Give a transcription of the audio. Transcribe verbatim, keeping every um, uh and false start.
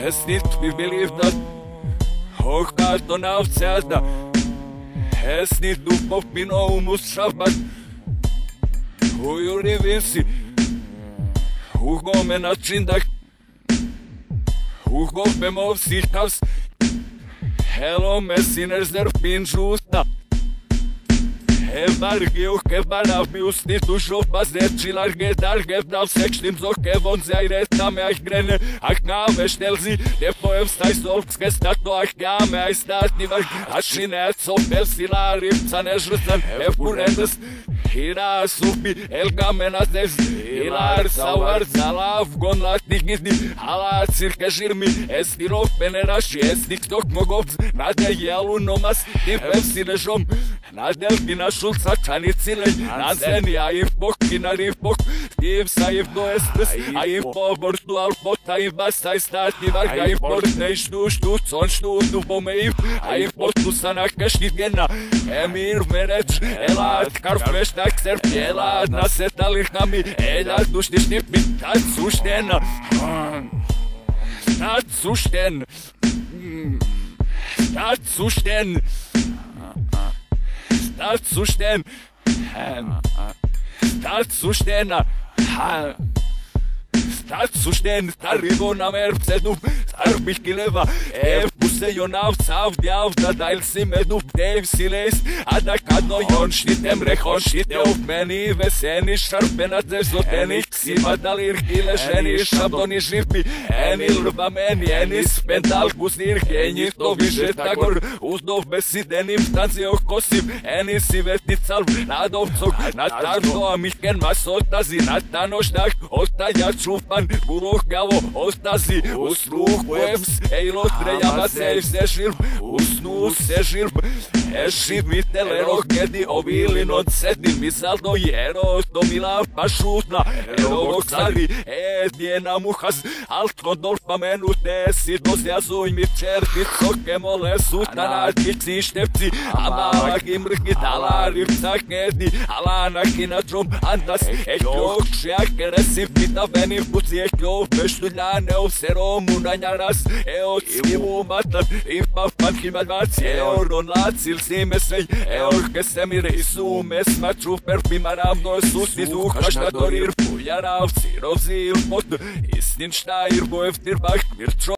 Es need to be believed that Hochkarton aufzählt, es need to pop in almost Shabbat. Who you live si Who go me na chindak Who go me mov si house. Hello me sinners der pinjusta. Evargi o que para mi usti tu shof fazer chilar gedar gedar sex stimmt so que von sei resta me ich grenne ach na bestell sie der poem stai solks gestat do ach ja me ist das nie was aschine so persilar im sanejrusan e purendes Hira supi el gamenas des Hilar sauar salav gon latnik nitni Hala circa žirmi es tirov peneraši es tiktok mogovc Nade jelu nomas tim pepsine šom Nadel kina šulca čanicile Nazeni a if bok kina rif bok Tim sa if do estes a if pobor tu al pota if basta istati varga if port ne štu štu con štu tu pome if A if potu sanaka škitgena Emir mereč elat karfešta Takser pjela na setali hami Ela dušti štipi Tad sušten Tad sušten Tad sušten Tad sušten Tad sušten Tad sušten Starivo na merpsedu Starbih kileva E puse jonav cav djav Da dajl si medu Dev si les A da kadno jon Šnitem rehon Šnite u meni Veseni šarpena Zezoteni Ksima dalir Kile šeni Šabdoni živmi Eni lrba meni Eni spendal Kuznir Kenji To više tagor Uzdov besidenim Stanzi okosim Eni si vetnical Nadovcog Na tardo A mihken masotazi Na tanoštak Ostaja čupan Buroh gavo Ostazi Usruh Uems Ejlo treja Masej se širb Usnu se širb Ešib vitelero Gedi ovilin od sedni Misal do jero To mila pašutna Ero oksari Edjena muhas Alt kondor pamenu Tesi dozjazuj mi čerti Soke mole Sutanati Ksi štepci Amala gimrki Talarim Sakedi Alana kinatrom Andas Ekjok Šjakere Pita veni puci ekjok Beštudljane Ovserom Unanjaras Eo skivu matan Ipa pankimal vac Eo ronlacil Simesej Eo kesemir Isu mesma čuper Pimaram no susti Zuhašta dorir Pujarav Sirov zir Pot Istin štajir Boevtir Bach Mirčo